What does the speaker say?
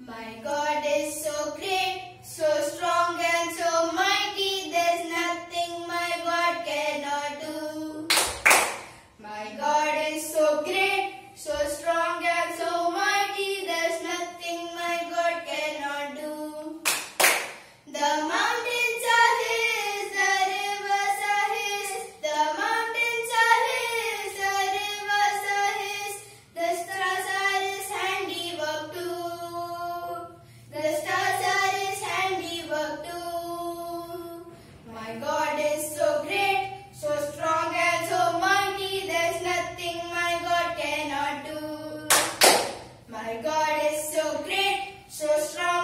My God is so great, so strong and so mighty, there's nothing my God cannot do. My God is so great, so strong and so mighty, there's nothing my God cannot do. The mountains are His, the rivers are His, the mountains are His, the rivers are His, the stars are His handiwork too. The stars are His handiwork too. My God is so great, so strong and so mighty, there's nothing my God cannot do. My God is so great, so strong